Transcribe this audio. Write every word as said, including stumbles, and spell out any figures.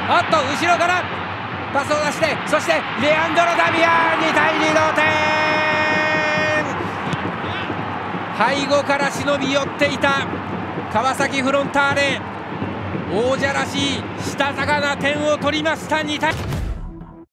おっと後ろからパスを出して、そしてレアンドロ・ダミアン、にたいに同点。背後から忍び寄っていた川崎フロンターレ、王者らしいしたたかな点を取りました。にたい